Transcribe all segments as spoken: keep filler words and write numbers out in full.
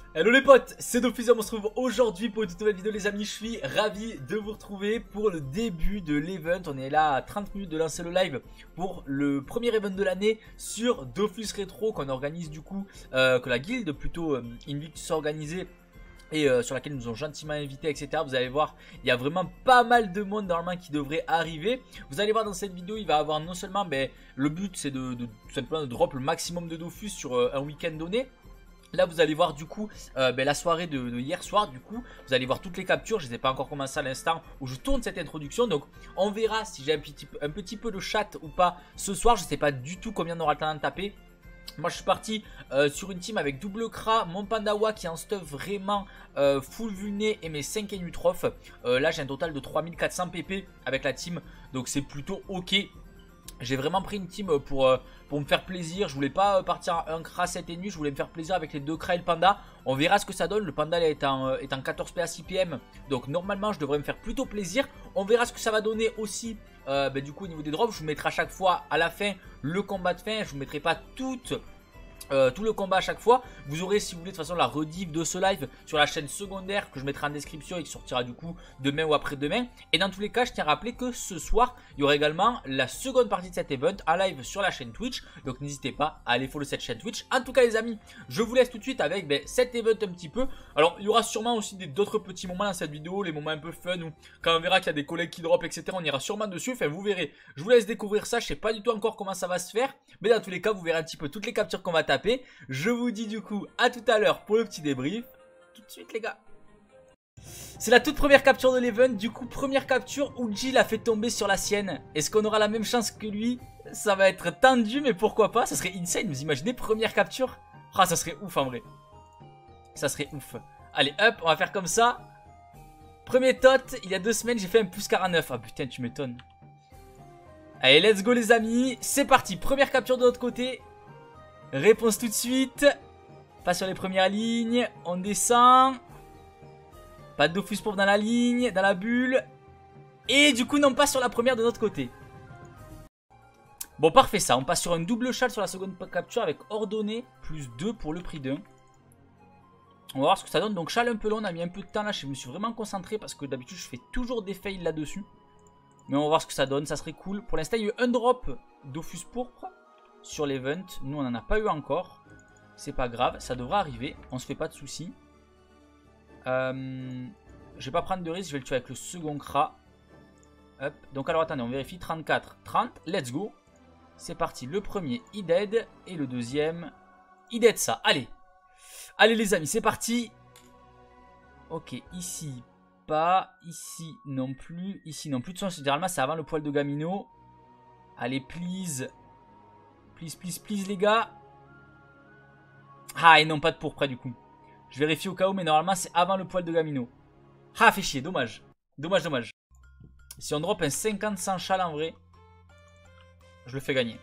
Hello les potes, c'est Dofus, on se retrouve aujourd'hui pour une toute nouvelle vidéo les amis. Je suis ravi de vous retrouver pour le début de l'event. On est là à trente minutes de lancer le live pour le premier event de l'année sur Dofus Retro qu'on organise du coup, euh, que la guilde plutôt euh, Invictus a organisé et euh, sur laquelle ils nous ont gentiment invités, et cetera. Vous allez voir, il y a vraiment pas mal de monde normalement qui devrait arriver. Vous allez voir dans cette vidéo, il va y avoir non seulement, ben, le but c'est de, de tout simplement de drop le maximum de Dofus sur euh, un week-end donné. Là vous allez voir du coup euh, ben, la soirée de, de hier soir, du coup vous allez voir toutes les captures. Je ne les ai pas encore commencé à l'instant où je tourne cette introduction. Donc on verra si j'ai un petit, un petit peu de chat ou pas ce soir. Je ne sais pas du tout combien on aura le temps de taper. Moi je suis parti euh, sur une team avec double Kra, mon Pandawa qui est en stuff vraiment euh, full vulné et mes cinq Enutroph. euh, Là j'ai un total de trois mille quatre cents P P avec la team, donc c'est plutôt ok. J'ai vraiment pris une team pour, euh, pour me faire plaisir. Je voulais pas partir à un Kra sept Enu, je voulais me faire plaisir avec les deux Kra et le Panda. On verra ce que ça donne. Le Panda est en, euh, est en quatorze P A six P M, donc normalement je devrais me faire plutôt plaisir. On verra ce que ça va donner aussi euh, bah, du coup au niveau des drops. Je vous mettrai à chaque fois à la fin le combat de fin. Je vous mettrai pas toutes Euh, tout le combat à chaque fois. Vous aurez si vous voulez de toute façon la rediff de ce live sur la chaîne secondaire que je mettrai en description et qui sortira du coup demain ou après-demain. Et dans tous les cas je tiens à rappeler que ce soir il y aura également la seconde partie de cet event en live sur la chaîne Twitch. Donc n'hésitez pas à aller follow cette chaîne Twitch. En tout cas les amis, je vous laisse tout de suite avec ben, cet event un petit peu. Alors il y aura sûrement aussi d'autres petits moments dans cette vidéo, les moments un peu fun où quand on verra qu'il y a des collègues qui drop, etc. On ira sûrement dessus, enfin vous verrez. Je vous laisse découvrir ça, je sais pas du tout encore comment ça va se faire, mais dans tous les cas vous verrez un petit peu toutes les captures qu'on va taper. Je vous dis du coup à tout à l'heure pour le petit débrief. Tout de suite les gars. C'est la toute première capture de l'event. Du coup première capture, Uji l'a fait tomber sur la sienne. Est-ce qu'on aura la même chance que lui? Ça va être tendu mais pourquoi pas. Ça serait insane, vous imaginez première capture? Ah ça serait ouf en vrai. Ça serait ouf. Allez hop, on va faire comme ça. Premier tot, il y a deux semaines j'ai fait un plus quarante-neuf. Ah putain tu m'étonnes. Allez let's go les amis. C'est parti, première capture de l'autre côté. Réponse tout de suite. Pas sur les premières lignes. On descend. Pas de Dofus pour dans la ligne, dans la bulle. Et du coup non pas sur la première de notre côté. Bon parfait ça. On passe sur un double châle sur la seconde capture avec ordonnée. Plus deux pour le prix d'un. On va voir ce que ça donne. Donc châle un peu long. On a mis un peu de temps là. Je me suis vraiment concentré parce que d'habitude je fais toujours des fails là-dessus. Mais on va voir ce que ça donne. Ça serait cool. Pour l'instant il y a eu un drop Dofus pourpre sur l'event. Nous on n'en a pas eu encore. C'est pas grave, ça devrait arriver. On se fait pas de soucis. euh, Je vais pas prendre de risque. Je vais le tuer avec le second Kra. Hop. Donc alors attendez, on vérifie. Trente-quatre, trente, let's go. C'est parti, le premier il dead. Et le deuxième il dead ça, allez. Allez les amis, c'est parti. Ok, ici pas. Ici non plus. Ici non plus, de toute façon généralement c'est avant le poil de Gamino. Allez please. Please, please, please, les gars. Ah, et non, pas de pourpre du coup. Je vérifie au cas où, mais normalement, c'est avant le poil de Gamino. Ah, fait chier, dommage. Dommage, dommage. Si on drop un cinquante sans châle en vrai, je le fais gagner.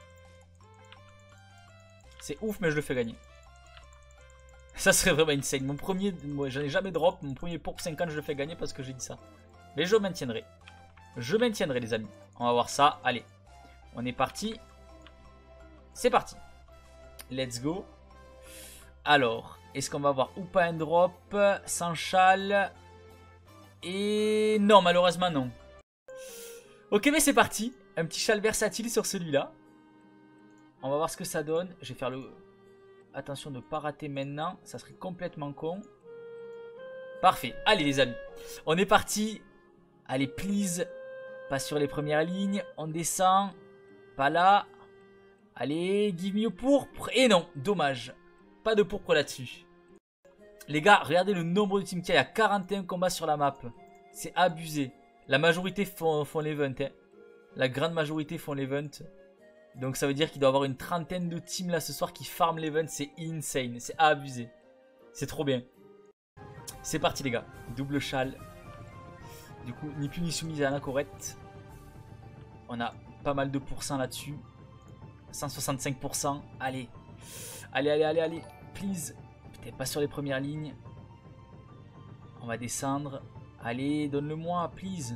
C'est ouf, mais je le fais gagner. Ça serait vraiment insane. Mon premier, moi, j'en ai jamais drop. Mon premier pourpre cinquante, je le fais gagner parce que j'ai dit ça. Mais je maintiendrai. Je maintiendrai, les amis. On va voir ça. Allez, on est parti. C'est parti. Let's go. Alors, est-ce qu'on va avoir ou pas un drop sans châle? Et non, malheureusement non. Ok, mais c'est parti. Un petit châle versatile sur celui-là. On va voir ce que ça donne. Je vais faire le... Attention de ne pas rater maintenant. Ça serait complètement con. Parfait. Allez les amis. On est parti. Allez, please. Pas sur les premières lignes. On descend. Pas là. Allez, give me au pourpre. Et non, dommage. Pas de pourpre là-dessus. Les gars, regardez le nombre de teams qu'il y a. Il y a quarante et un combats sur la map. C'est abusé. La majorité font, font l'event. Hein. La grande majorité font l'event. Donc ça veut dire qu'il doit y avoir une trentaine de teams là ce soir qui farment l'event. C'est insane. C'est abusé. C'est trop bien. C'est parti les gars. Double châle. Du coup, ni plus ni soumis à la correcte. On a pas mal de pourcents là-dessus. cent soixante-cinq pour cent. Allez. Allez, allez, allez, allez. Please. Putain, pas sur les premières lignes. On va descendre. Allez, donne-le-moi, please.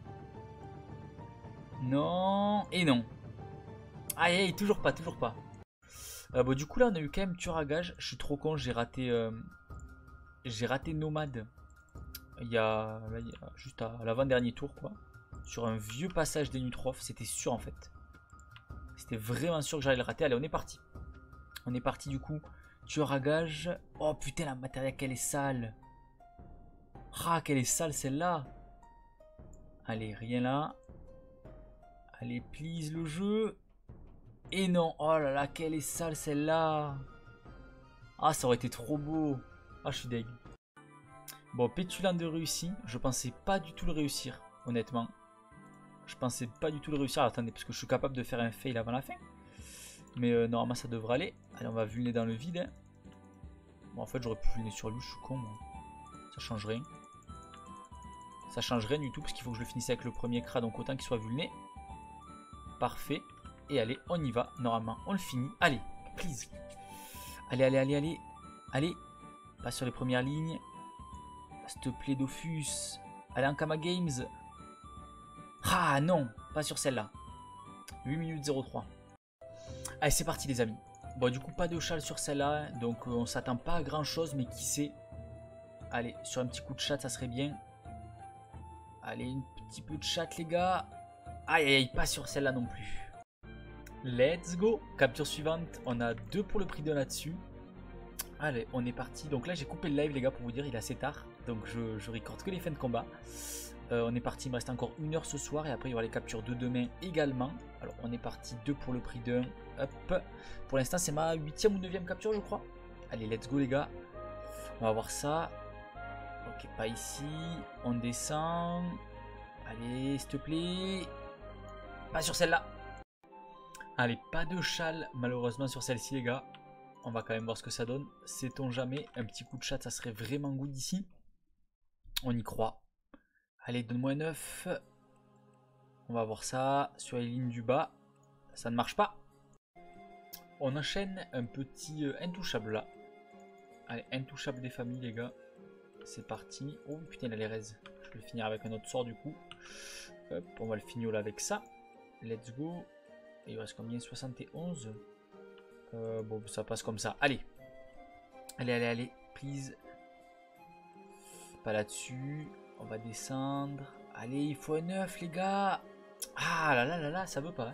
Non. Et non. Aïe, aïe, toujours pas, toujours pas. Euh, bon, du coup, là, on a eu quand même tueur à gage. Je suis trop con, j'ai raté... Euh... j'ai raté Nomade. Il y a, là, il y a juste à l'avant-dernier tour quoi. Sur un vieux passage des Nutrof. C'était sûr en fait. C'était vraiment sûr que j'allais le rater. Allez, on est parti. On est parti du coup. Tueur à gage. Oh putain, la matériel, qu'elle est sale. Ah, qu'elle est sale celle-là. Allez, rien là. Allez, please le jeu. Et non. Oh là là, qu'elle est sale celle-là. Ah, ça aurait été trop beau. Ah, je suis deg. Bon, pétulant de réussi. Je pensais pas du tout le réussir, honnêtement. Je pensais pas du tout le réussir. Alors, attendez, parce que je suis capable de faire un fail avant la fin. Mais euh, normalement, ça devrait aller. Allez, on va vulner dans le vide. Hein. Bon, en fait, j'aurais pu vulner sur lui. Je suis con, moi. Ça change rien. Ça change rien du tout, parce qu'il faut que je le finisse avec le premier cra. Donc, autant qu'il soit vulné. Parfait. Et allez, on y va. Normalement, on le finit. Allez, please. Allez, allez, allez, allez. Allez. Pas sur les premières lignes. S'il te plaît, Dofus. Allez, Ankama Games. Ah non, pas sur celle-là. huit minutes zéro trois. Allez, c'est parti les amis. Bon, du coup, pas de châle sur celle-là. Donc, euh, on s'attend pas à grand-chose, mais qui sait. Allez, sur un petit coup de chat, ça serait bien. Allez, un petit peu de chat, les gars. Aïe, aïe, aïe, pas sur celle-là non plus. Let's go. Capture suivante. On a deux pour le prix d'un là-dessus. Allez, on est parti. Donc là, j'ai coupé le live, les gars, pour vous dire, il est assez tard. Donc, je, je recorde que les fins de combat. Euh, on est parti, il me reste encore une heure ce soir. Et après, il y aura les captures de demain également. Alors, on est parti deux pour le prix d'un. Hop. Pour l'instant, c'est ma huitième ou neuvième capture, je crois. Allez, let's go, les gars. On va voir ça. Ok, pas ici. On descend. Allez, s'il te plaît. Pas sur celle-là. Allez, pas de châle, malheureusement, sur celle-ci, les gars. On va quand même voir ce que ça donne. Sait-on jamais. Un petit coup de chat, ça serait vraiment good d'ici. On y croit. Allez, donne-moi un neuf. On va voir ça. Sur les lignes du bas. Ça ne marche pas. On enchaîne un petit euh, intouchable là. Allez, intouchable des familles, les gars. C'est parti. Oh putain, il a les raises. Je vais le finir avec un autre sort du coup. Hop, on va le finir là avec ça. Let's go. Et il reste combien? soixante et onze. Euh, bon, ça passe comme ça. Allez. Allez, allez, allez. Please. Pas là-dessus. On va descendre. Allez, il faut un neuf, les gars. Ah là là là là, ça veut pas. Hein.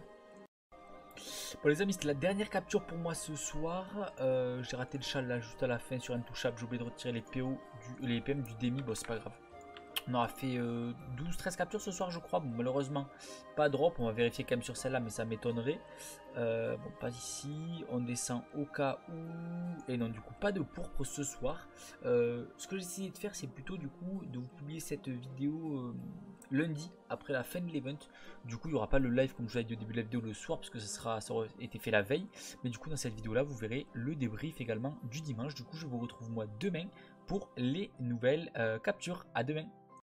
Bon, les amis, c'était la dernière capture pour moi ce soir. Euh, J'ai raté le châle là, juste à la fin sur Intouchable. J'ai oublié de retirer les P O, du, les P M du Demi. Bon, c'est pas grave. On aura fait euh, douze treize captures ce soir, je crois. Bon, malheureusement, pas drop. On va vérifier quand même sur celle-là, mais ça m'étonnerait. Euh, bon, pas ici. On descend au cas où. Et non, du coup, pas de pourpre ce soir. Euh, ce que j'ai essayé de faire, c'est plutôt du coup de vous publier cette vidéo euh, lundi, après la fin de l'event. Du coup, il n'y aura pas le live comme je vous l'ai dit au début de la vidéo le soir, parce que ça, sera, ça aura été fait la veille. Mais du coup, dans cette vidéo-là, vous verrez le débrief également du dimanche. Du coup, je vous retrouve moi demain pour les nouvelles euh, captures. À demain.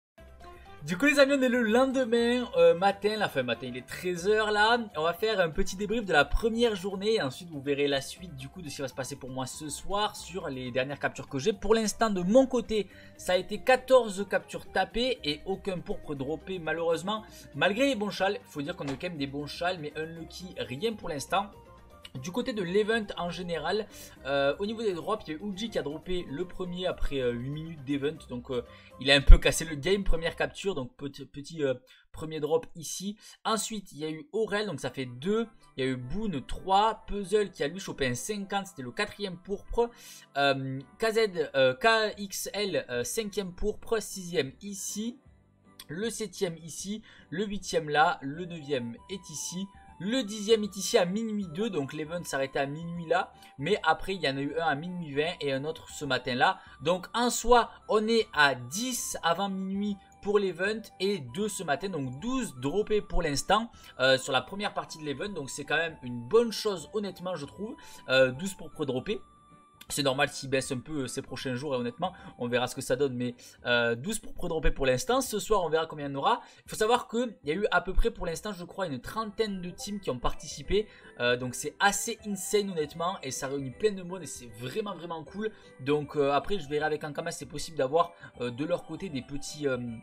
Du coup les amis, on est le lendemain euh, matin, la fin matin, il est treize heures là. On va faire un petit débrief de la première journée et ensuite vous verrez la suite du coup de ce qui va se passer pour moi ce soir sur les dernières captures que j'ai. Pour l'instant de mon côté, ça a été quatorze captures tapées et aucun pourpre droppé malheureusement. Malgré les bons châles, il faut dire qu'on a quand même des bons châles mais unlucky rien pour l'instant. Du côté de l'event en général, euh, au niveau des drops, il y a eu Uji qui a droppé le premier après euh, huit minutes d'event. Donc euh, il a un peu cassé le game, première capture, donc petit, petit euh, premier drop ici. Ensuite il y a eu Aurel, donc ça fait deux. Il y a eu Boone trois, Puzzle qui a lui chopé un cinquante, c'était le quatrième pourpre. euh, K Z, euh, K X L, euh, cinquième pourpre, sixième ici. Le septième ici, le huitième là, le neuvième est ici. Le dixième est ici à minuit deux, donc l'event s'arrêtait à minuit là. Mais après, il y en a eu un à minuit vingt et un autre ce matin là. Donc en soi, on est à dix avant minuit pour l'event et deux ce matin. Donc douze droppés pour l'instant euh, sur la première partie de l'event. Donc c'est quand même une bonne chose honnêtement je trouve. Euh, douze pour pro-dropper. C'est normal s'il baisse un peu ces prochains jours et honnêtement on verra ce que ça donne, mais euh, douze pour pro-dropper pour l'instant. Ce soir on verra combien il y en aura. Il faut savoir qu'il y a eu à peu près pour l'instant je crois une trentaine de teams qui ont participé, euh, donc c'est assez insane honnêtement et ça réunit plein de monde et c'est vraiment vraiment cool. Donc euh, après je verrai avec Ankama si c'est possible d'avoir euh, de leur côté des petits... Euh,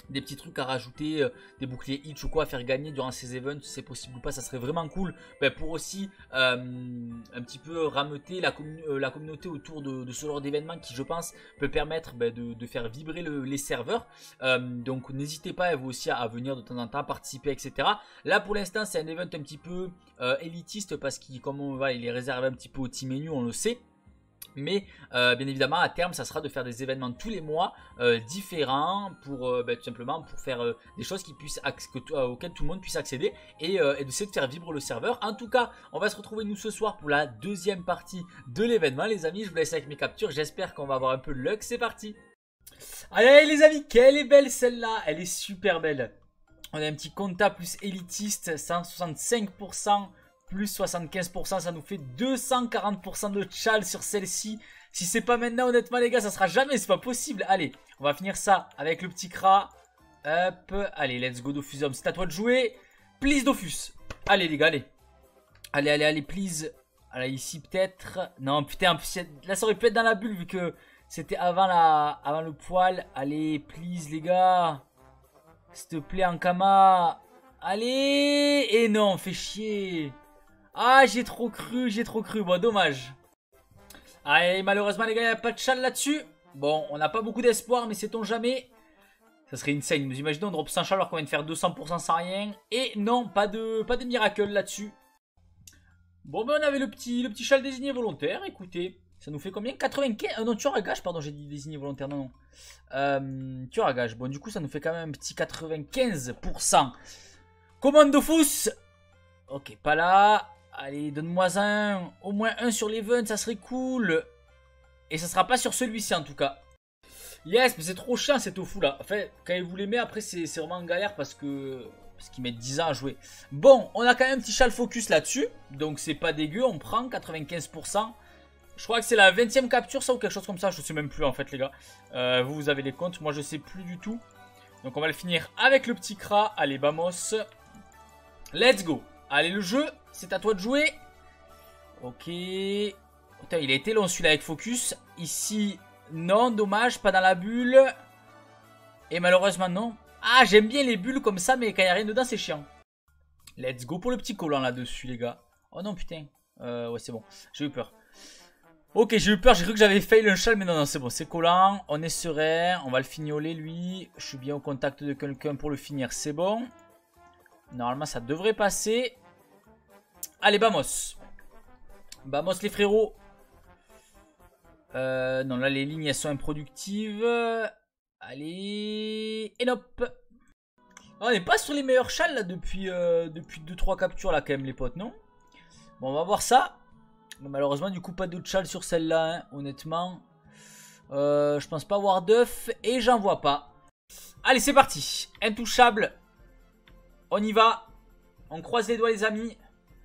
des petits trucs à rajouter, euh, des boucliers hitch ou quoi à faire gagner durant ces events, si c'est possible ou pas, ça serait vraiment cool. Ben, pour aussi euh, un petit peu rameuter la, commun euh, la communauté autour de, de ce genre d'événement qui, je pense, peut permettre ben, de, de faire vibrer le, les serveurs. Euh, donc n'hésitez pas vous aussi à, à venir de temps en temps participer, et cetera. Là pour l'instant c'est un event un petit peu euh, élitiste parce qu'il comme on va, il est réservé un petit peu au team menu, on le sait. Mais euh, bien évidemment à terme ça sera de faire des événements tous les mois euh, différents pour euh, bah, tout simplement pour faire euh, des choses qui puissent que, euh, auxquelles tout le monde puisse accéder et, euh, et d'essayer de faire vibrer le serveur. En tout cas on va se retrouver nous ce soir pour la deuxième partie de l'événement les amis. Je vous laisse avec mes captures, j'espère qu'on va avoir un peu de luck, c'est parti. Allez, allez les amis, quelle est belle celle-là, elle est super belle. On a un petit compta plus élitiste, cent soixante-cinq pour cent plus soixante-quinze pour cent, ça nous fait deux cent quarante pour cent de chal sur celle-ci. Si c'est pas maintenant, honnêtement les gars, ça sera jamais, c'est pas possible. Allez, on va finir ça avec le petit cra. Hop, allez, let's go Dofusum, c'est à toi de jouer. Please Dofus. Allez les gars, allez. Allez, allez, allez, please. Allez, ici peut-être. Non, putain, là ça aurait pu être dans la bulle vu que c'était avant, la... avant le poil. Allez, please les gars. S'il te plaît, Ankama. Allez. Et non, fait chier. Ah, j'ai trop cru, j'ai trop cru. Bon, dommage. Allez, malheureusement, les gars, il n'y a pas de chal là-dessus. Bon, on n'a pas beaucoup d'espoir, mais sait-on jamais. Ça serait insane. Vous imaginez, on drop cent chal alors qu'on vient de faire deux cents pour cent sans rien. Et non, pas de, pas de miracle là-dessus. Bon, ben, on avait le petit, le petit chal désigné volontaire. Écoutez, ça nous fait combien? quatre-vingt-quinze. Euh, non, tueur à gage, pardon, j'ai dit désigné volontaire. Non, non. Euh, tueur à gage. Bon, du coup, ça nous fait quand même un petit quatre-vingt-quinze pour cent. Commando Fous. Ok, pas là. Allez, donne-moi un. Au moins un sur l'event, ça serait cool. Et ça sera pas sur celui-ci en tout cas. Yes, mais c'est trop chiant cet tofu là. Enfin, quand vous les met, après c'est vraiment en galère parce que. Parce qu'ils mettent dix ans à jouer. Bon, on a quand même un petit chal focus là-dessus. Donc c'est pas dégueu, on prend quatre-vingt-quinze pour cent. Je crois que c'est la vingtième capture, ça ou quelque chose comme ça. Je sais même plus en fait, les gars. Euh, vous, vous avez les comptes. Moi, je sais plus du tout. Donc on va le finir avec le petit cra. Allez, vamos. Let's go. Allez, le jeu, c'est à toi de jouer. Ok. Putain, il a été long celui-là avec focus. Ici, non, dommage, pas dans la bulle. Et malheureusement, non. Ah, j'aime bien les bulles comme ça, mais quand il n'y a rien dedans, c'est chiant. Let's go pour le petit collant là-dessus, les gars. Oh non, putain. Euh, ouais, c'est bon. J'ai eu peur. Ok, j'ai eu peur. J'ai cru que j'avais fail un chal, mais non, non, c'est bon. C'est collant. On est serein. On va le fignoler, lui. Je suis bien au contact de quelqu'un pour le finir. C'est bon. Normalement, ça devrait passer. Allez, vamos. Vamos, les frérots. Euh, non, là, les lignes, elles sont improductives. Allez. Et hop. On n'est pas sur les meilleurs chals, là, depuis, euh, depuis deux trois captures, là, quand même, les potes, non? Bon, on va voir ça. Bon, malheureusement, du coup, pas de chal sur celle-là, hein, honnêtement. Euh, je pense pas avoir d'œuf. Et j'en vois pas. Allez, c'est parti. Intouchable. On y va. On croise les doigts, les amis.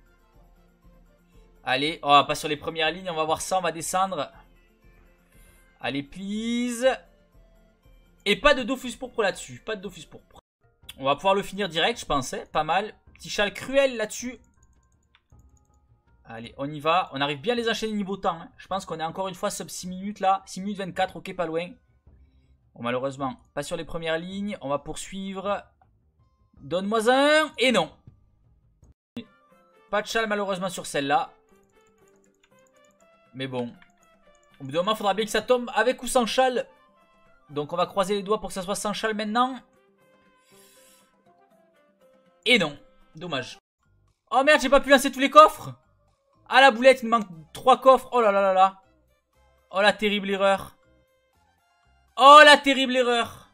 Allez, oh, pas sur les premières lignes. On va voir ça, on va descendre. Allez, please. Et pas de Dofus pourpre là-dessus. Pas de Dofus pourpre. On va pouvoir le finir direct, je pensais. Pas mal. Petit châle cruel là-dessus. Allez, on y va. On arrive bien à les enchaîner niveau temps. Hein. Je pense qu'on est encore une fois sub six minutes là. six minutes vingt-quatre, ok, pas loin. Bon, malheureusement, pas sur les premières lignes. On va poursuivre. Donne-moi un. Et non. Pas de châle malheureusement sur celle-là. Mais bon. Au bout d'un moment, il faudra bien que ça tombe avec ou sans châle. Donc on va croiser les doigts pour que ça soit sans châle maintenant. Et non. Dommage. Oh merde, j'ai pas pu lancer tous les coffres. Ah la boulette, il me manque trois coffres. Oh là là là là. Oh la terrible erreur. Oh la terrible erreur.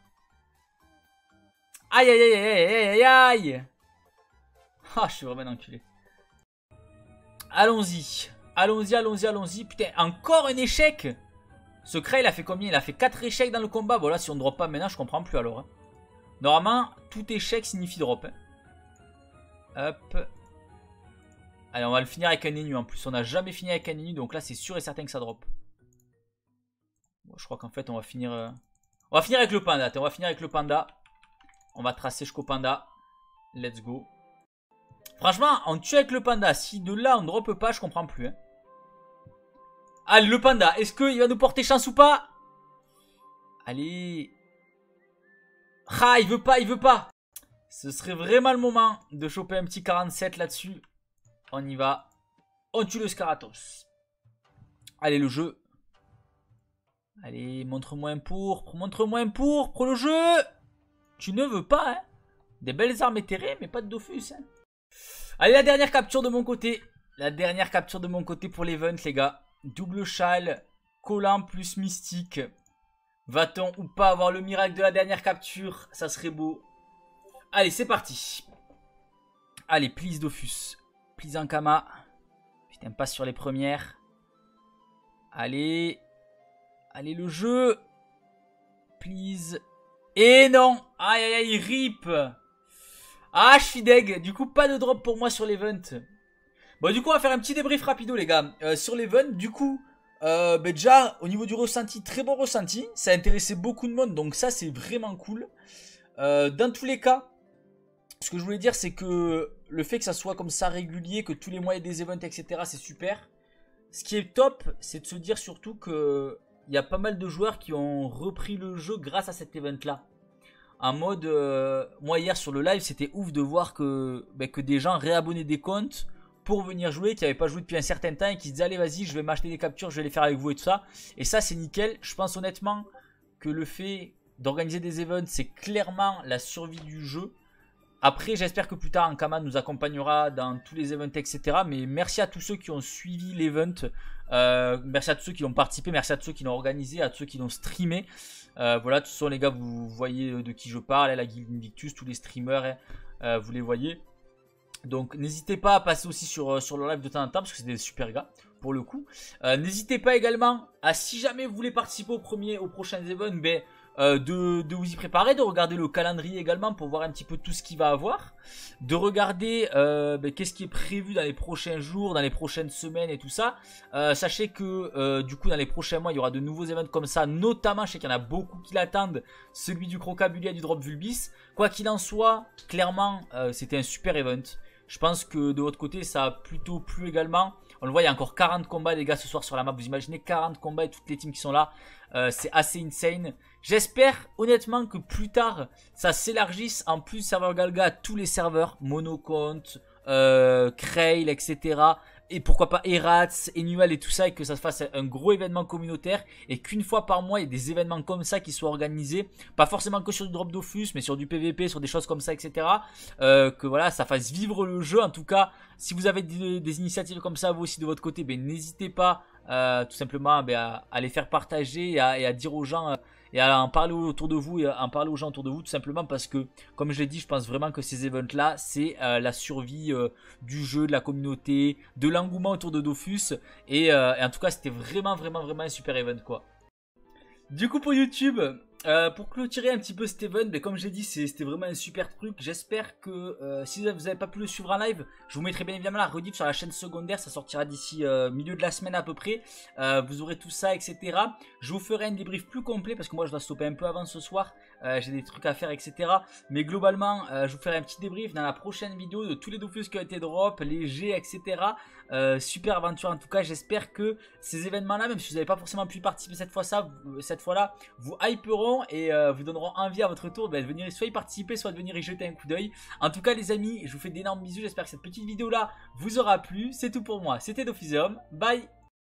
Aïe aïe aïe aïe aïe aïe aïe. Ah, je suis vraiment un enculé. Allons-y. Allons-y, allons-y, allons-y. Putain, encore un échec. Ce Cray, il a fait combien? Il a fait quatre échecs dans le combat. Bon, là, si on ne drop pas maintenant, je comprends plus alors. Hein. Normalement, tout échec signifie drop. Hein. Hop. Allez, on va le finir avec un ennemi. En plus, on n'a jamais fini avec un ennemi. Donc là, c'est sûr et certain que ça drop. Bon, je crois qu'en fait, on va finir... Euh... On va finir avec le panda. On va finir avec le panda. On va tracer jusqu'au panda. Let's go. Franchement, on tue avec le panda. Si de là, on ne drop pas, je comprends plus. Hein. Allez, le panda. Est-ce qu'il va nous porter chance ou pas? Allez. Ah, il veut pas, il veut pas. Ce serait vraiment le moment de choper un petit quarante-sept là-dessus. On y va. On tue le Scaratos. Allez, le jeu. Allez, montre-moi un pourpre. Montre-moi un pourpre, le jeu. Tu ne veux pas, hein. Des belles armes éthérées, mais pas de Dofus, hein. Allez, la dernière capture de mon côté. La dernière capture de mon côté pour l'event, les gars. Double châle, collant plus mystique. Va-t-on ou pas avoir le miracle de la dernière capture? Ça serait beau. Allez, c'est parti. Allez, please Dofus. Please Ankama. Putain, passe sur les premières. Allez. Allez, le jeu. Please. Et non. Aïe, aïe, aïe, rip. Ah, je suis deg. Du coup, pas de drop pour moi sur l'event. Bon, du coup, on va faire un petit débrief rapido, les gars. Euh, sur l'event, du coup, euh, ben déjà, au niveau du ressenti, très bon ressenti. Ça a intéressé beaucoup de monde, donc ça, c'est vraiment cool. Euh, dans tous les cas, ce que je voulais dire, c'est que le fait que ça soit comme ça régulier, que tous les mois il y ait des events, et cetera, c'est super. Ce qui est top, c'est de se dire surtout que il y a pas mal de joueurs qui ont repris le jeu grâce à cet event-là. En mode, euh, moi hier sur le live, c'était ouf de voir que, ben, que des gens réabonnaient des comptes pour venir jouer, qui n'avaient pas joué depuis un certain temps et qui se disaient allez vas-y, je vais m'acheter des captures, je vais les faire avec vous et tout ça. Et ça, c'est nickel. Je pense honnêtement que le fait d'organiser des events, c'est clairement la survie du jeu. Après, j'espère que plus tard, Ankama nous accompagnera dans tous les events, et cetera. Mais merci à tous ceux qui ont suivi l'event. Euh, merci à tous ceux qui ont participé. Merci à tous ceux qui l'ont organisé, à tous ceux qui l'ont streamé. Euh, voilà, tous les gars, vous voyez de qui je parle. La Guilde Invictus, tous les streamers, hein, euh, vous les voyez. Donc, n'hésitez pas à passer aussi sur, sur le live de temps en temps, parce que c'est des super gars, pour le coup. Euh, n'hésitez pas également à, si jamais vous voulez participer au premier, aux prochains events, ben... Euh, de, de vous y préparer, de regarder le calendrier également pour voir un petit peu tout ce qu'il va avoir, de regarder euh, ben, qu'est-ce qui est prévu dans les prochains jours, dans les prochaines semaines et tout ça. Euh, sachez que euh, du coup dans les prochains mois il y aura de nouveaux événements comme ça, notamment je sais qu'il y en a beaucoup qui l'attendent, celui du Crocabulia et du Drop Vulbis. Quoi qu'il en soit, clairement euh, c'était un super event. Je pense que de votre côté ça a plutôt plu également. On le voit, il y a encore quarante combats les gars ce soir sur la map. Vous imaginez quarante combats et toutes les teams qui sont là. Euh, c'est assez insane. J'espère honnêtement que plus tard ça s'élargisse en plus serveur Galga à tous les serveurs. Monocount, euh, Krail, et cetera. Et pourquoi pas Erats, Enuel et tout ça. Et que ça se fasse un gros événement communautaire. Et qu'une fois par mois il y ait des événements comme ça qui soient organisés. Pas forcément que sur du drop Dofus, mais sur du P V P, sur des choses comme ça, et cetera. Euh, que voilà, ça fasse vivre le jeu. En tout cas, si vous avez des, des initiatives comme ça vous aussi de votre côté, ben, n'hésitez pas euh, tout simplement ben, à, à les faire partager et à, et à dire aux gens... Euh, et à en parler autour de vous et à en parler aux gens autour de vous, tout simplement parce que, comme je l'ai dit, je pense vraiment que ces events là c'est euh, la survie euh, du jeu, de la communauté, de l'engouement autour de Dofus. Et, euh, et en tout cas c'était vraiment vraiment vraiment un super event quoi. Du coup pour YouTube, euh, pour clôturer un petit peu cet event, ben, comme j'ai dit c'était vraiment un super truc. J'espère que euh, si vous n'avez pas pu le suivre en live, je vous mettrai bien évidemment la rediff sur la chaîne secondaire. Ça sortira d'ici euh, milieu de la semaine à peu près. euh, Vous aurez tout ça, et cetera. Je vous ferai un débrief plus complet parce que moi je dois stopper un peu avant ce soir. euh, J'ai des trucs à faire, et cetera. Mais globalement euh, je vous ferai un petit débrief dans la prochaine vidéo de tous les Dofus qui ont été drop, les G, et cetera. euh, Super aventure en tout cas. J'espère que ces événements là, même si vous n'avez pas forcément pu participer cette fois ça, cette fois là, vous hyperont et euh, vous donneront envie à votre tour bah, de venir soit y participer, soit de venir y jeter un coup d'œil. En tout cas les amis, je vous fais d'énormes bisous. J'espère que cette petite vidéo là vous aura plu. C'est tout pour moi, c'était Dofusum, bye.